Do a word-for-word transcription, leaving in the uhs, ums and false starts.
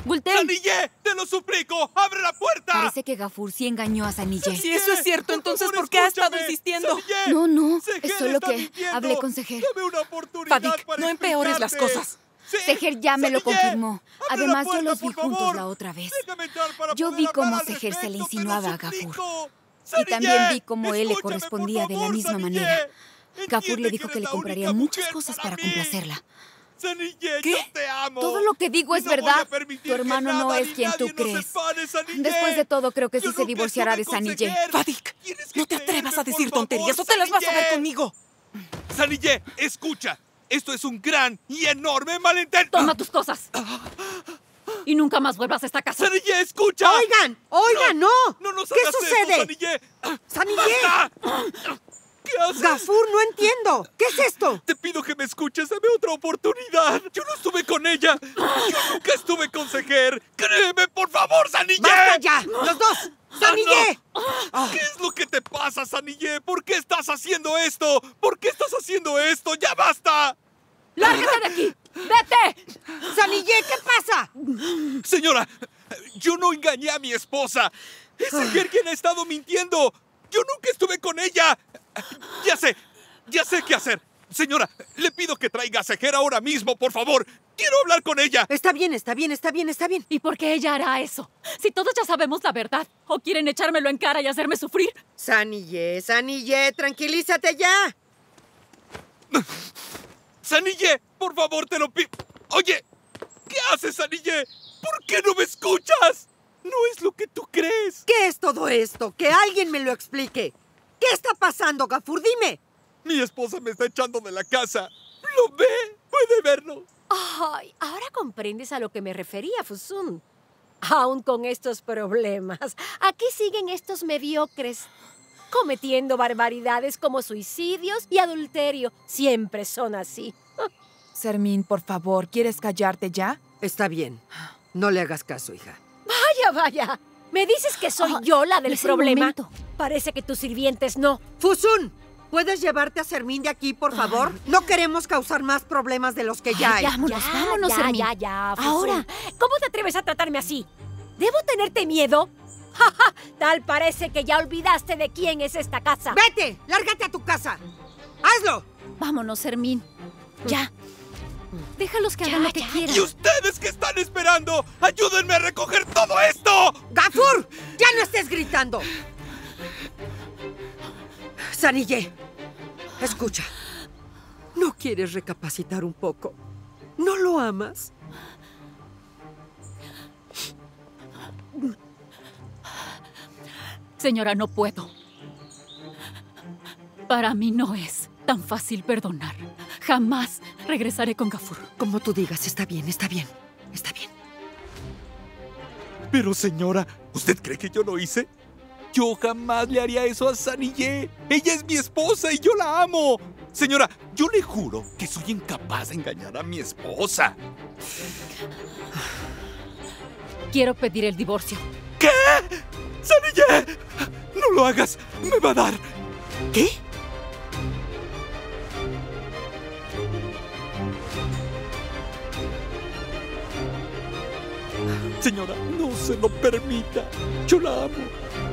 ¡Gulten! ¡Sanille! ¡Te lo suplico! ¡Abre la puerta! Parece que Gafur sí engañó a Sanille. Si eso es cierto, entonces ¿por qué ha estado insistiendo? Sanille, No, no. Seher Es solo está que mintiendo. hablé con Seher. Dame una oportunidad Fadik, para no empeores las explicarte. cosas. Sí, Seher ya me lo Sanille, confirmó. abre la Además, yo puerta, los vi por juntos favor. la otra vez. Déjame entrar para Yo poder vi hablar cómo al Seher se le respecto, te lo insinuaba a Gafur. suplico. Y Sanille, también vi cómo él le escúchame, correspondía por de la favor, misma Sanille. manera. Gafur Entiende le dijo que que eres le la compraría única muchas mujer cosas para para mí. complacerla. Sanille, ¿Qué? yo te amo. Todo lo que digo Y es no voy a verdad. permitir Tu hermano que no nada es ni quien tú nadie nos crees. separe, Sanille. Después de todo, creo que sí Yo se nunca divorciará de estuve con Sanille. Seher. Fadik, Tienes que no te atrevas a creerme, decir por tonterías favor, o te las vas a ver Sanille. conmigo. Sanille, escucha. Esto es un gran y enorme malentendido. Toma tus cosas. Y nunca más vuelvas a esta casa. Sanille, escucha. Oigan, oigan, no. No nos ¿Qué hagas sucede? Esto, Sanille. Sanille, ¡Basta! ¿Qué haces? Gafur, no entiendo. ¿Qué es esto? Te pido que me escuches, dame otra oportunidad. Yo no estuve con ella. Yo nunca estuve con Seher. Créeme, por favor, Sanille. ¡Basta ya! ¡Los dos! ¡Sanille! Ah, ¿Qué es lo que te pasa, Sanille? ¿Por qué estás haciendo esto? ¿Por qué estás haciendo esto? ¡Ya basta! ¡Lárgate de aquí! ¡Vete! ¡Sanille, qué pasa! Señora, yo no engañé a mi esposa. Es Seher quien ha estado mintiendo. Yo nunca estuve con ella. Ya sé, ya sé qué hacer. Señora, le pido que traiga a Seher ahora mismo, por favor. Quiero hablar con ella. Está bien, está bien, está bien, está bien. ¿Y por qué ella hará eso? Si todos ya sabemos la verdad. ¿O quieren echármelo en cara y hacerme sufrir? Sanille, Sanille, tranquilízate ya. Sanille, por favor, te lo pido. Oye, ¿qué haces, Sanille? ¿Por qué no me escuchas? No es lo que tú crees. ¿Qué es todo esto? Que alguien me lo explique. ¿Qué está pasando, Gafur? Dime. Mi esposa me está echando de la casa. ¿Lo ve? ¿Puede verlo? Ay, ahora comprendes a lo que me refería, Fusun. Aún con estos problemas, aquí siguen estos mediocres, cometiendo barbaridades como suicidios y adulterio. Siempre son así. Sermín, por favor, ¿quieres callarte ya? Está bien. No le hagas caso, hija. Vaya, vaya. ¿Me dices que soy Ah, yo la del es el problema? momento. Parece que tus sirvientes no. Fusun, ¿puedes llevarte a Sermín de aquí, por favor? No queremos causar más problemas de los que ya hay. Ay, vámonos, vámonos, ya, Sermín. ya, ya, Fusun. Ahora. ¿Cómo te atreves a tratarme así? ¿Debo tenerte miedo? ¡Ja, ja! Tal parece que ya olvidaste de quién es esta casa. ¡Vete! ¡Lárgate a tu casa! ¡Hazlo! Vámonos, Sermín. Ya. Déjalos que Ya, hagan lo que ya, quieran. ¿Y ustedes qué están esperando? ¡Ayúdenme a recoger todo esto! ¡Gafur! ¡Ya no estés gritando! Sanille, escucha. ¿No quieres recapacitar un poco? ¿No lo amas? Señora, no puedo. Para mí no es tan fácil perdonar. Jamás regresaré con Gafur. Como tú digas, está bien, está bien, está bien. Pero señora, ¿usted cree que yo lo hice? Yo jamás le haría eso a Sanille. Ella es mi esposa y yo la amo. Señora, yo le juro que soy incapaz de engañar a mi esposa. Quiero pedir el divorcio. ¿Qué? ¡Sanille! ¡No lo hagas! ¡Me va a dar! ¿Qué? Señora, no se lo permita. Yo la amo.